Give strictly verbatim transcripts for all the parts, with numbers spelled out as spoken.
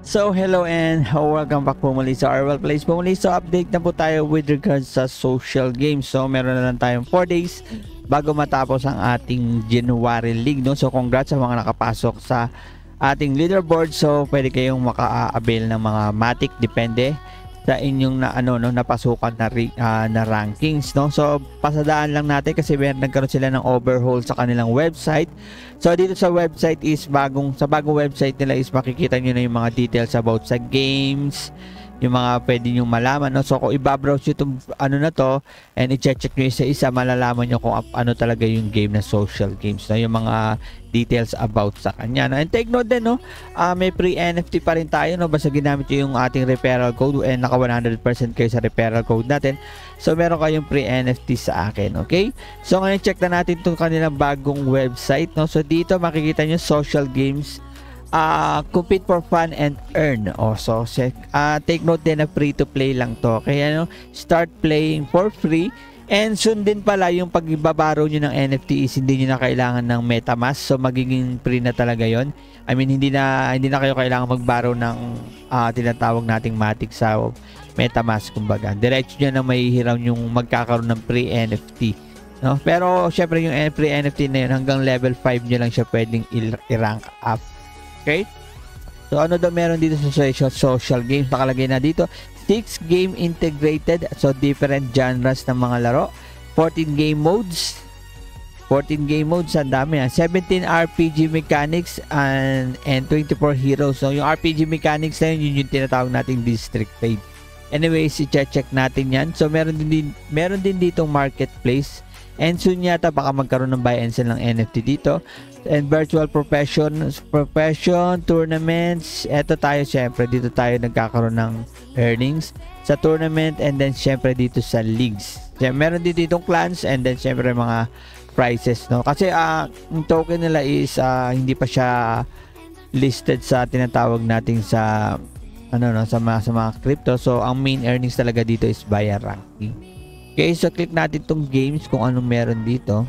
So hello and welcome back po muli sa Arwell Plays po muli. So update na po tayo with regards sa social games. So meron na lang tayong four days bago matapos ang ating January League, no? So congrats sa mga nakapasok sa ating leaderboard. So pwede kayong maka-avail ng mga Matic, depende sa inyong na ano no napasukan na uh, na rankings, no. So pasadaan lang natin kasi meron nagkaroon sila ng overhaul sa kanilang website. So dito sa website is bagong sa bagong website nila is makikita niyo na yung mga details about sa games, yung mga pwede nyo malaman, no? So kung i-browse nyo itong ano na to and i-check nyo isa-isa, malalaman nyo kung ano talaga yung game na social games, no? Yung mga details about sa kanya, no? And take note din, no? Uh, may free N F T pa rin tayo, no? Basta ginamit nyo yung ating referral code and naka one hundred percent kayo sa referral code natin. So meron kayong free N F T sa akin, okay? So ngayon check na natin itong kanilang bagong website, no? So dito makikita nyo social games, Uh, compete for fun and earn. Also, uh, take note din na free to play lang to. Kaya ano, start playing for free. And soon din pala yung pagbabaro nyo ng N F T is hindi nyo na kailangan ng MetaMask. So magiging free na talaga yon. I mean, hindi na hindi na kayo kailangan magbaro ng uh, tinatawag nating Matic sa MetaMask, kumbaga. Diretso nyo na may hiram yung magkakaroon ng free N F T. No? Pero syempre yung free N F T na yun, hanggang level five nyo lang siya pwedeng i-rank up. Okay? So ano daw meron dito sa social, social games? Nakalagay na dito six game integrated, so different genres ng mga laro, fourteen game modes, fourteen game modes, ang dami, ah. seventeen R P G mechanics and, and twenty-four heroes. So yung R P G mechanics na yun, yun yung tinatawag nating district raid. Anyways, i-check natin yan. So meron din, meron din ditong marketplace and soon yata baka magkaroon ng buy and sell ng N F T dito. And virtual profession, profession, tournaments. Eto tayo, syempre, dito tayo nagkakaroon ng earnings sa tournament and then syempre dito sa leagues. Syempre, meron dito ditong clans and then syempre mga prizes, no? Kasi uh, yung token nila is uh, hindi pa siya listed sa tinatawag natin sa ano no, sa mga, sa mga crypto. So, ang main earnings talaga dito is via ranking. Okay, so click natin tong games kung anong meron dito.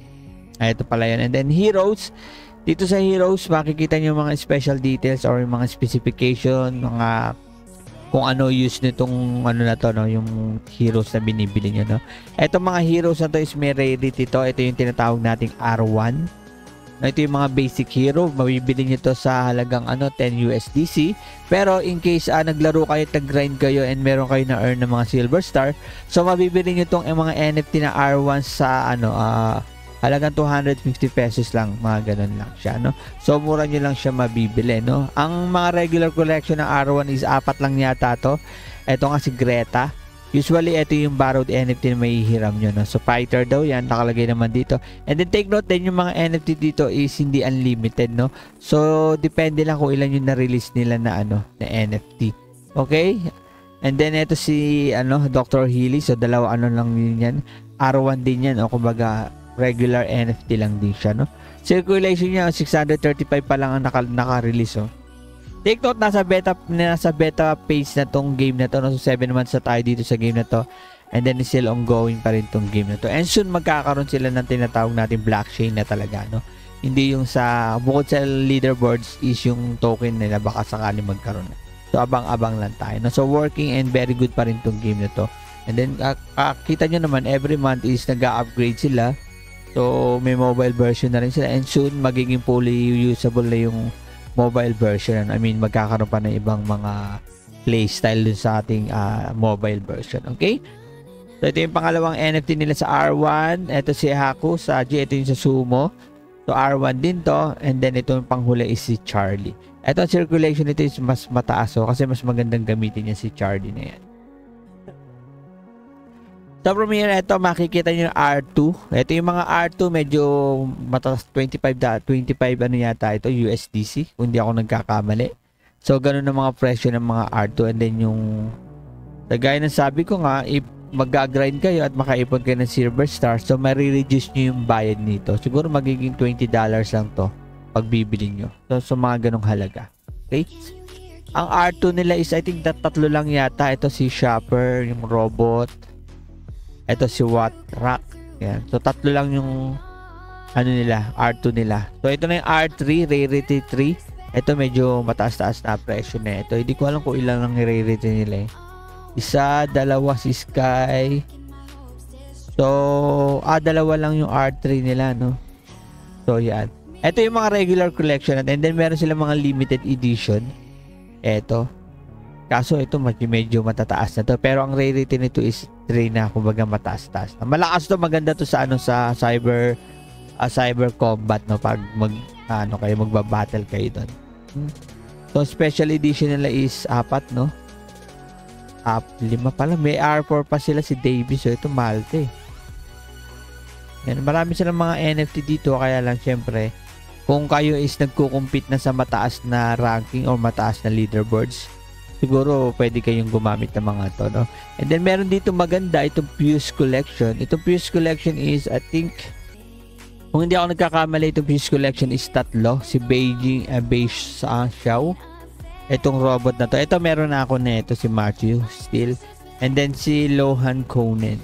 Ay, ito pala yan. And then heroes, dito sa heroes makikita nyo mga special details or yung mga specification, mga kung ano use nitong ano na to, no, yung heroes na binibili nyo, no. Ito mga heroes na to is may rarity to. Ito yung tinatawag nating R one. No, ito yung mga basic hero, mabibili nyo to sa halagang ano ten U S D C. Pero in case uh, naglaro kayo, tag-grind kayo and meron kayo na earn ng mga silver star, so mabibili nyo tong eh, mga N F T na R one sa ano ah uh, halagang two hundred fifty pesos lang, mga ganun lang siya, no? So mura nyo lang siya mabibili, no? Ang mga regular collection ng R one is apat lang yata to. Ito nga si Greta. Usually ito yung borrowed N F T na may hiram nyo, no? So fighter daw yan, nakalagay naman dito. And then take note din yung mga N F T dito is hindi unlimited, no? So depende lang kung ilan yung na-release nila na ano, na N F T. Okay? And then ito si ano, Doctor Healy. So dalawa ano lang din yan. R one din yan, o kumbaga regular N F T lang din siya, no? Circulation niya six hundred thirty-five pa lang ang naka, naka-release, oh. Take note, nasa beta nasa beta phase na tong game na to, no? So seven months na tayo dito sa game na to. And then still ongoing pa rin tong game na to. And soon magkakaroon sila ng tinatawag natin blockchain na talaga, no? Hindi yung sa bukod sa leaderboards is yung token nila, baka sakali magkaroon na. So abang-abang lang tayo, no? So working and very good pa rin tong game na to. And then uh, uh, kita nyo naman every month is nag-upgrade sila. So, may mobile version na rin sila. And soon, magiging fully usable na yung mobile version. I mean, magkakaroon pa ng ibang mga playstyle dun sa ating uh, mobile version. Okay? So, ito yung pangalawang N F T nila sa R one. Ito si Haku sa G. Ito yung sa Sumo. So, R one din to. And then, ito yung panghuli is si Charlie. Ito, circulation nito is mas mataas. So, kasi mas magandang gamitin niya si Charlie na yan. Sa Premiere, ito makikita nyo yung R two. Ito yung mga R two, medyo mataas, twenty-five, twenty-five ano yata ito, U S D C, kung hindi ako nagkakamali. So, ganun ang mga presyo ng mga R two. And then yung, gaya ng sabi ko nga, if mag-grind kayo at makaipon kayo ng silver star, so marireduce nyo yung bayad nito. Siguro magiging twenty dollars lang to pag bibili nyo. So, so mga ganong halaga. Okay? Ang R two nila is, I think, tatlo lang yata. Ito si Shopper, yung robot. Ito si Wattrak. Yan. So, tatlo lang yung ano nila, R two nila. So, ito na yung R three, Rarity three. Ito medyo mataas-taas na presyo na ito. Hindi ko alam kung ilan ang i-rate nila eh. Isa, dalawa si Sky. So, ah, dalawa lang yung R three nila, no? So, yan. Ito yung mga regular collection and then meron sila mga limited edition. Ito. Kaso ito medyo, medyo matataas na to. Pero ang rarity nito is three na, kumbaga mataas-taas. Malakas to, maganda to sa ano sa cyber uh, cyber combat, no, pag mag ano kayo magba-battle kayo doon. Hmm. So special edition nila is apat, no? Up lima pa lang. May R four pa sila si Davis. So ito Malte. Yan, marami silang mga N F T dito, kaya lang syempre kung kayo is nagko-compete na sa mataas na ranking or mataas na leaderboards, siguro pwede kayong gumamit ng mga to, no? And then meron dito maganda itong Fuse Collection. Itong Fuse Collection is, I think, kung hindi ako nagkakamali, itong Fuse Collection is tatlo. Si Beijing, uh, Beige uh, Xiao. Itong robot na to. Ito meron na ako na ito, si Matthew Steele. And then si Lohan Conan.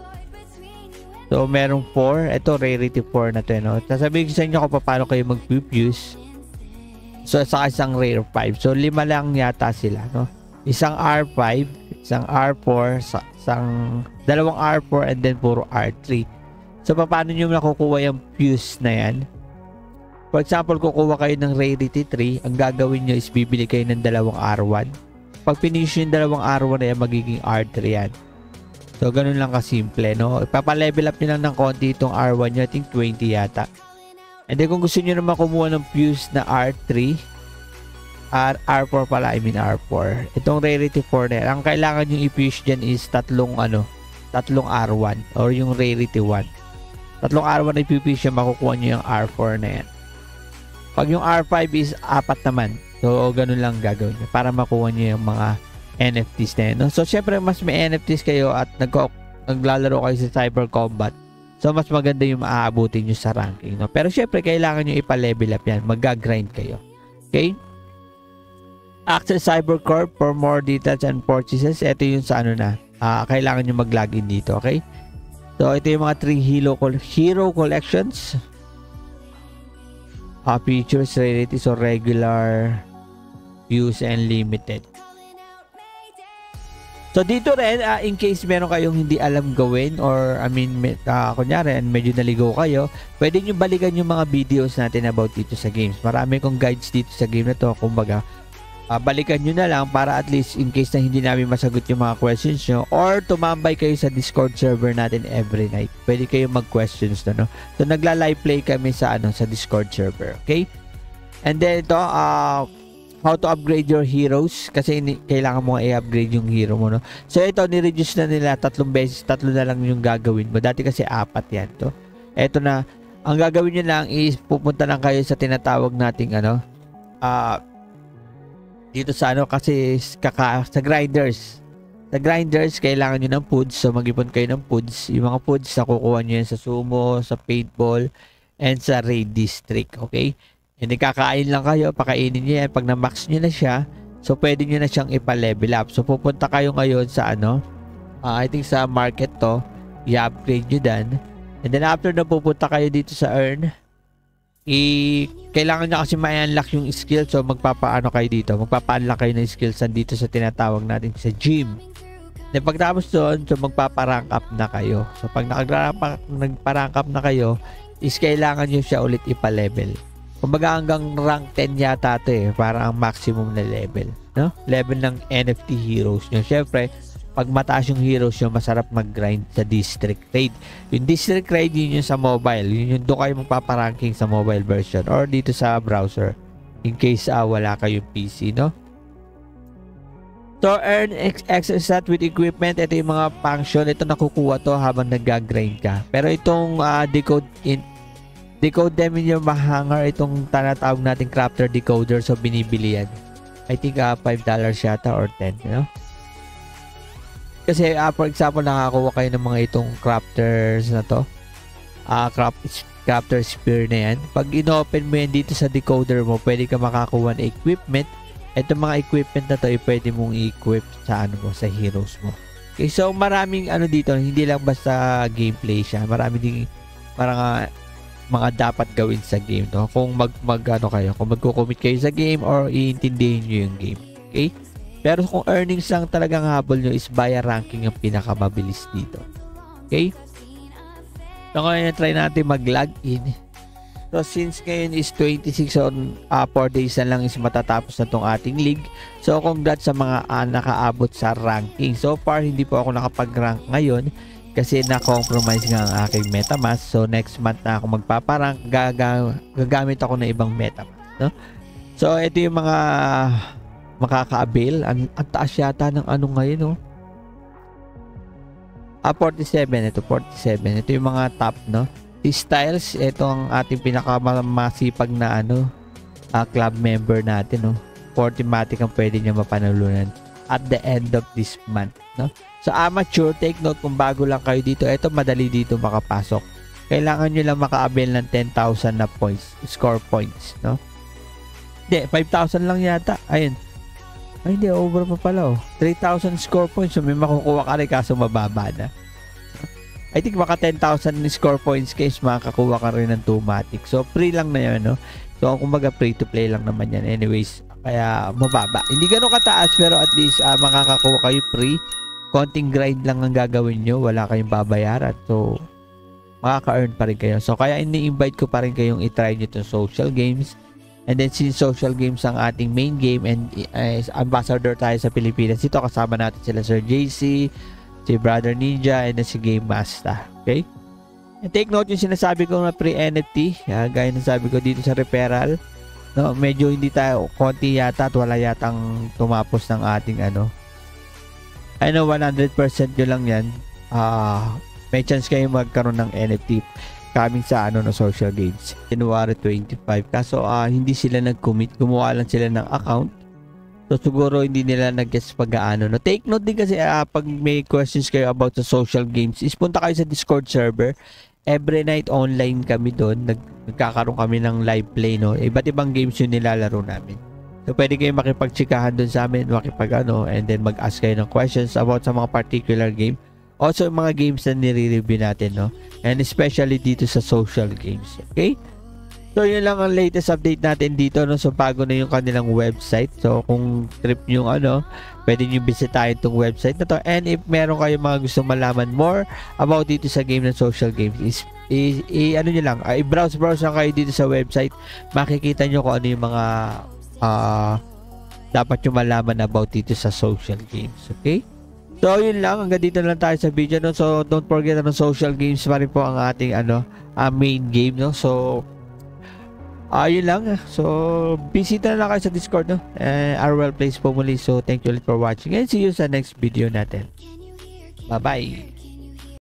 So merong four. Ito rarity four na to, no? Sasabihin ko sa inyo kung paano kayo mag-fuse. So sa isang rare five. So lima lang yata sila, no? Isang R five, isang R four, isang dalawang R four, and then puro R three. So paano nyo nakukuha yung fuse na yan? For example, kukuha kayo ng rarity three, ang gagawin nyo is bibili kayo ng dalawang R one. Pag finish yung dalawang R one na yan, magiging R three yan. So ganun lang kasimple, no? Ipapalevel up nyo lang ng konti itong R one nyo. I think twenty yata. And then kung gusto nyo naman kumuha ng fuse na R three, R, R four pala, I mean R four. Itong rarity four na yan, ang kailangan nyo i-fuse dyan is tatlong ano, tatlong R one or yung rarity one. Tatlong R one na i-fuse yan, makukuha nyo yung R four na yan. Pag yung R five is apat naman. So ganun lang gagawin nyo para makuha nyo yung mga N F Ts na yan, no? So syempre mas may N F Ts kayo at nag naglalaro kayo sa cyber combat. So, mas maganda yung maaabutin nyo sa ranking, no? Pero, syempre, kailangan nyo ipa-level up yan. Mag-grind kayo. Okay? Access CyberCorp for more details and purchases. Ito yung sa ano na. Uh, kailangan nyo mag-login dito. Okay? So, ito yung mga three hero, hero collections. Uh, features, rarity, so regular, views, and limited. So dito rin, uh, in case meron kayong hindi alam gawin or I mean, uh, kunyari, medyo naligaw kayo, pwede nyo balikan yung mga videos natin about dito sa games. Marami kong guides dito sa game na to. Kumbaga, uh, balikan nyo na lang para at least in case na hindi namin masagot yung mga questions nyo or tumambay kayo sa Discord server natin every night. Pwede kayo mag-questions na, no? So nagla-live play kami sa, ano, sa Discord server. Okay? And then ito, uh, how to upgrade your heroes kasi ini, kailangan mo i-upgrade yung hero mo, no? So ito, ni-reduce na nila tatlong beses, tatlo na lang yung gagawin mo. Dati kasi apat yan to. Ito na, ang gagawin nyo lang is pupunta lang kayo sa tinatawag nating ano, ah uh, dito sa ano kasi kaka, sa grinders. Sa grinders, kailangan nyo ng foods. So mag-ipon kayo ng foods. Yung mga foods na kukuha nyo yan sa sumo, sa paintball, and sa raid district. Okay? Hindi, kakain lang kayo, pakainin nyo yan. Pag na-max nyo na siya, so pwede nyo na siyang ipa-level up. So pupunta kayo ngayon sa ano, uh, I think sa market to, i-upgrade nyo dan. And then after na pupunta kayo dito sa earn, i kailangan nyo kasi ma-unlock yung skill. So magpapaano kayo dito, magpapa-unlock kayo ng skills dito sa tinatawag natin sa gym. Then pagtapos doon, so magpaparank up na kayo. So pag nagparank up na kayo, is kailangan nyo siya ulit ipa-level. Kumbaga hanggang rank ten yata ito eh, para ang maximum na level, no? Level ng N F T heroes nyo. Syempre, pag mataas yung heroes nyo, masarap mag-grind sa district raid. Yung district raid, yun yung sa mobile. Yun yung doon kayo magpaparanking sa mobile version or dito sa browser in case uh, wala kayong P C, no? So, earn access set with equipment. Ito yung mga function. Ito nakukuha to habang nag-grind ka. Pero itong uh, decode in decode them in your hanger, itong tanatawag natin crafter decoder, so binibili yan. I think uh, five dollars yata or ten, you know? Kasi uh, for example, nakakuha kayo ng mga itong crafters na to. Uh, craft, crafter spear na yan. Pag inopen mo yan dito sa decoder mo, pwede ka makakuha ng equipment. Itong mga equipment na to, eh, pwede mong i-equip sa ano mo, sa heroes mo. Okay, so maraming ano dito, hindi lang basta gameplay siya. Marami ding parang uh, mga dapat gawin sa game, no? Kung mag, mag ano kayo, kung magko-commit kayo sa game or iintindihin nyo yung game. Okay? Pero kung earnings lang talagang habol nyo is via ranking yung pinakamabilis dito. Okay? So ngayon try natin mag-login. So since ngayon is twenty-six on uh, four days na lang is matatapos na tong ating league. So congrats sa mga uh, nakaabot sa ranking. So far hindi po ako nakapag-rank ngayon kasi na-compromise nga ang aking MetaMask. So next month na ako magpaparank, gaga gagamit ako ng ibang MetaMask, no? So ito yung mga makaka-avail. Ang, ang taas yata ng ano ngayon, no? Ah, forty-seven. Ito, forty-seven. Ito yung mga top, no? Si Styles, ito ang ating pinakamasipag na ano, uh, club member natin, no? forty matic ang pwede niya mapanalunan at the end of this month, no? So amateur, take note kung bago lang kayo dito, ito madali dito makapasok. Kailangan nyo lang maka-avail ng ten thousand na points, score points, no? Hindi, five thousand lang yata. Ayun. Ay, hindi, over pa pala, oh. three thousand score points, so may makukuha ka rin kaso mababa na. I think baka ten thousand score points case makakuha ka rin ng two matic. So free lang na yun, no? So kumbaga free to play lang naman yan anyways. Kaya mababa. Hindi gano'ng kataas pero at least uh, makakakuha kayo free. Konting grind lang ang gagawin nyo. Wala kayong babayaran. So makaka-earn pa rin kayo. So kaya ini-invite ko pa rin kayong itry nyo itong social games. And then since social games ang ating main game and uh, ambassador tayo sa Pilipinas, ito kasama natin sila Sir J C, si Brother Ninja, and si Game Master. Okay? And take note yung sinasabi ko na pre-N F T. Uh, gaya ng sabi ko dito sa referral. No, medyo hindi tayo, konti yata at wala yatang tumapos ng ating ano. I know one hundred percent nyo lang yan. Uh, may chance kayo magkaroon ng N F T coming sa ano na social games. January twenty-five. Kaso uh, hindi sila nag-commit. Gumawa lang sila ng account. So siguro hindi nila nag-guess pag-aano. No? Take note din kasi uh, pag may questions kayo about sa social games, is punta kayo sa Discord server. Every night online kami doon. Nag nagkakaroon kami ng live play, no. Iba't ibang games yung nilalaro namin. So pwede kayo makipagtsikahan doon sa amin, makipag ano, and then mag-ask kayo ng questions about sa mga particular game. Also yung mga games na nire-review natin, no. And especially dito sa social games. Okay? So yun lang ang latest update natin dito, no. So bago na yung kanilang website. So kung trip nyo ano, pwede nyo bisitahin itong website na to. And if meron kayo mga gusto malaman more about dito sa game ng social games, is i, i ano nyo lang, i browse browse lang kayo dito sa website. Makikita nyo kung ano yung mga uh, dapat nyo malaman about dito sa social games. Okay? So yun lang, hanggang dito lang tayo sa video, no. So don't forget na social games pa rin po ang ating ano, uh, main game, no. So ayun uh, lang. So bisita na lang kayo sa Discord, no. uh, Arwell Plays po muli. So thank you ulit for watching and see you sa next video natin. Bye bye.